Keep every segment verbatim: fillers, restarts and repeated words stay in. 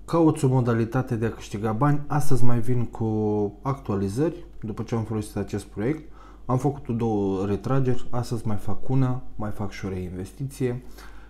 Cauți o modalitate de a câștiga bani. Astăzi mai vin cu actualizări. După ce am folosit acest proiect, am făcut două retrageri, astăzi mai fac una, mai fac și o reinvestiție.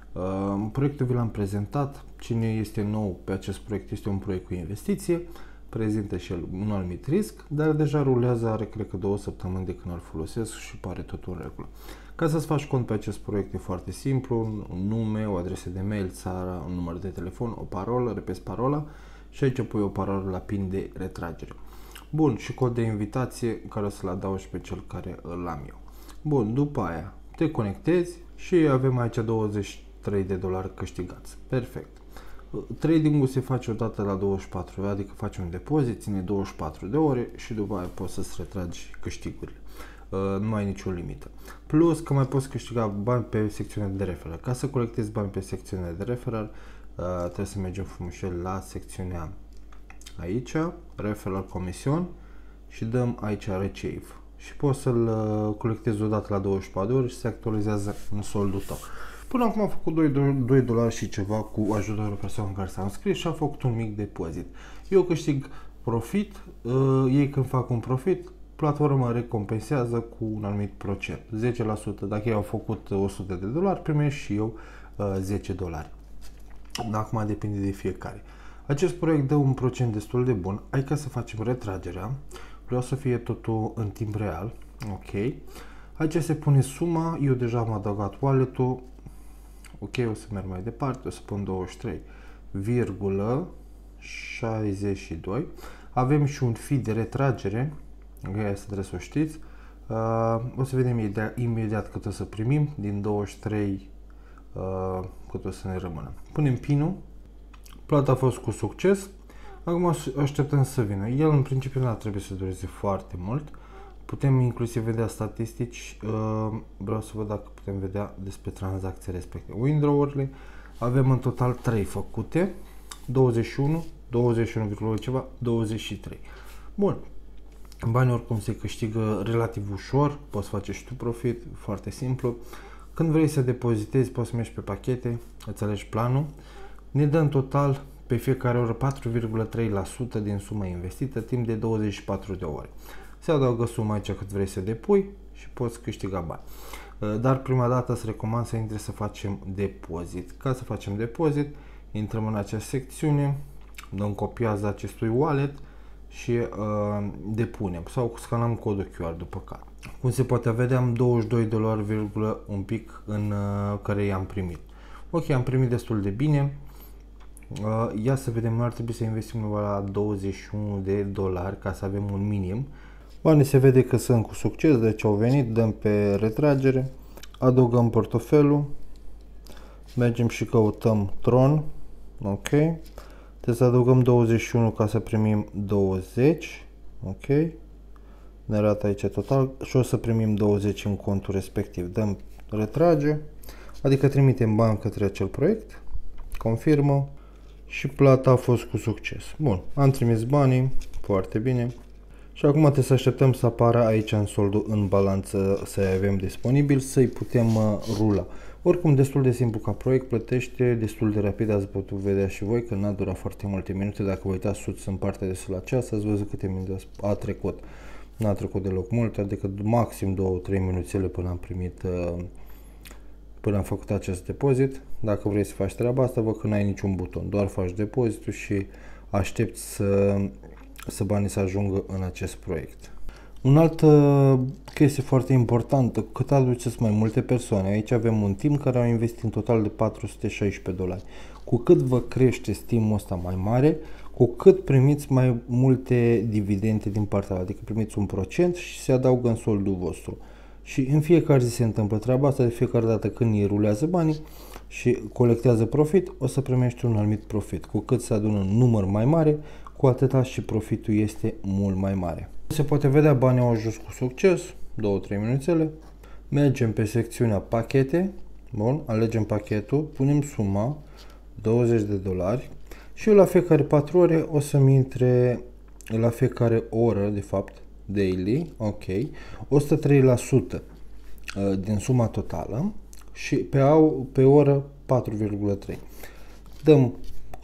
Uh, proiectul vi l-am prezentat. Cine este nou pe acest proiect, este un proiect cu investiție, prezintă și el un anumit risc, dar deja rulează, are cred că două săptămâni de când îl folosesc și pare totul în regulă. Ca să-ți faci cont pe acest proiect e foarte simplu: un nume, o adresă de mail, țara, un număr de telefon, o parolă, repezi parola și aici pui o parolă la pin de retragere. Bun, și cod de invitație care o să-l adaugi pe cel care îl am eu. Bun, după aia te conectezi și avem aici douăzeci și trei de dolari câștigați. Perfect. Trading-ul se face odată la douăzeci și patru, adică faci un depozit, ține douăzeci și patru de ore și după aia poți să-ți retragi câștigurile. Uh, nu ai nicio limită. Plus că mai poți câștiga bani pe secțiunea de referral. Ca să colectezi bani pe secțiunea de referral, uh, trebuie să mergem frumușel la secțiunea aici, referral comision, și dăm aici receive. Și poți să-l uh, colectezi odată la douăzeci și patru de ore și se actualizează în soldul tău. Până acum am făcut doi dolari și ceva cu ajutorul persoanei care s-au înscris și am făcut un mic depozit. Eu câștig profit, uh, ei când fac un profit, platforma recompensează cu un anumit procent, zece la sută. Dacă ei au făcut o sută de dolari, primești și eu uh, zece dolari. Acum depinde de fiecare. Acest proiect dă un procent destul de bun. Hai ca să facem retragerea. Vreau să fie totul în timp real. Ok. Aici se pune suma. Eu deja am adăugat wallet-ul. Ok, o să merg mai departe. O să pun douăzeci și trei virgulă șaizeci și doi. Avem și un fee de retragere. Ok, asta trebuie să o știți. Uh, o să vedem imediat, imediat cât o să primim. Din douăzeci și trei uh, cât o să ne rămână. Punem pinul. Plata a fost cu succes. Acum așteptăm să vină. El în principiu nu trebuie să dureze foarte mult. Putem inclusiv vedea statistici. Uh, vreau să văd dacă putem vedea despre tranzacții respective. Window-urile. Avem în total trei făcute. douăzeci și unu, douăzeci și unu, ceva, douăzeci și trei. Bun. Banii oricum se câștigă relativ ușor. Poți face și tu profit. Foarte simplu. Când vrei să depozitezi, poți să mergi pe pachete. Îți alegi planul. Ne dă în total pe fiecare oră patru virgulă trei la sută din suma investită timp de douăzeci și patru de ore. Se adaugă suma aici cât vrei să depui și poți câștiga bani. Dar prima dată îți recomand să intri să facem depozit. Ca să facem depozit, intrăm în această secțiune, dăm copiază acestui wallet și uh, depunem sau scanăm codul Q R după care. Cum se poate vedea, am douăzeci și doi dolari, un pic în uh, care i-am primit. Ok, am primit destul de bine. Uh, ia să vedem, nu ar trebui să investim la douăzeci și unu de dolari ca să avem un minim. Banii se vede că sunt cu succes, deci au venit, dăm pe retragere, adăugăm portofelul, mergem și căutăm Tron, ok, trebuie să adăugăm douăzeci și unu ca să primim douăzeci, ok, ne arată aici total și o să primim douăzeci în contul respectiv, dăm retrage, adică trimitem bani către acel proiect, confirmă și plata a fost cu succes. Bun, am trimis banii, foarte bine. Și acum trebuie să așteptăm să apară aici în soldul în balanță, să avem disponibil, să-i putem uh, rula. Oricum destul de simplu ca proiect, plătește destul de rapid, ați putut vedea și voi că n-a durat foarte multe minute. Dacă vă uitați sus în partea de sus la ceas, ați văzut câte minute a trecut. N-a trecut deloc mult, adică maxim două trei minuțele până am primit, uh, până am făcut acest depozit. Dacă vrei să faci treaba asta, văd că n-ai niciun buton, doar faci depozitul și aștepți să să banii să ajungă în acest proiect. Un altă chestie foarte importantă, cât aduceți mai multe persoane, aici avem un team care au investit în total de patru sute șaisprezece dolari. Cu cât vă crește teamul ăsta mai mare, cu cât primiți mai multe dividende din partea altă, adică primiți un procent și se adaugă în soldul vostru. Și în fiecare zi se întâmplă treaba asta, de fiecare dată când îi rulează banii și colectează profit, o să primești un anumit profit. Cu cât se adună un număr mai mare, cu atâta și profitul este mult mai mare. Se poate vedea, banii au ajuns cu succes, două trei minuțele. Mergem pe secțiunea pachete, bun, alegem pachetul, punem suma, douăzeci de dolari și eu la fiecare patru ore o să-mi intre, la fiecare oră, de fapt, daily, ok, o sută trei la sută din suma totală și pe, au, pe oră patru virgulă trei. Dăm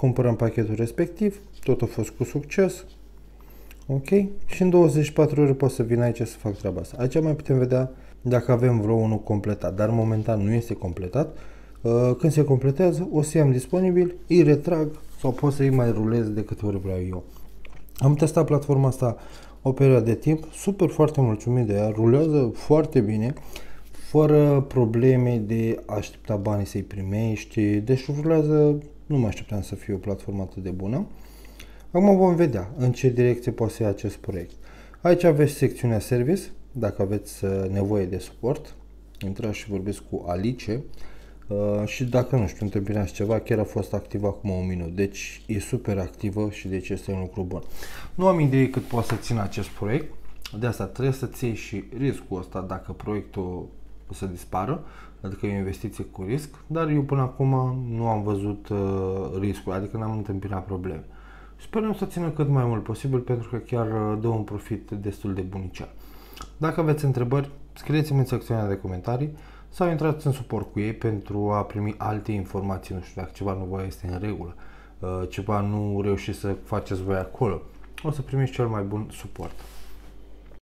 cumpărăm pachetul respectiv, tot a fost cu succes. Ok? Și în douăzeci și patru ore pot să vin aici să fac treaba asta. Aici mai putem vedea dacă avem vreo unul completat, dar momentan nu este completat. Când se completează, o să i-am disponibil, îi retrag sau pot să îi mai rulez de câte ori vreau eu. Am testat platforma asta o perioadă de timp, super foarte mulțumit de ea, rulează foarte bine, fără probleme de a aștepta banii să-i primești, deci rulează, nu mă așteptam să fie o platformă atât de bună. Acum vom vedea în ce direcție poate să ia acest proiect. Aici aveți secțiunea Service, dacă aveți nevoie de suport, intrați și vorbiți cu Alice uh, și dacă, nu știu, întâmpinați ceva, chiar a fost activă acum un minut, deci e super activă și deci este un lucru bun. Nu am idee cât poate să țină acest proiect, de asta trebuie să-ți iei și riscul ăsta dacă proiectul o să dispară, adică e o investiție cu risc, dar eu până acum nu am văzut uh, riscul, adică n-am întâmpinat probleme. Sperăm să țină cât mai mult posibil pentru că chiar dă un profit destul de bunicel. Dacă aveți întrebări, scrieți-mi în secțiunea de comentarii sau intrați în suport cu ei pentru a primi alte informații, nu știu, dacă ceva nu vă este în regulă, ceva nu reușiți să faceți voi acolo, o să primiți cel mai bun suport.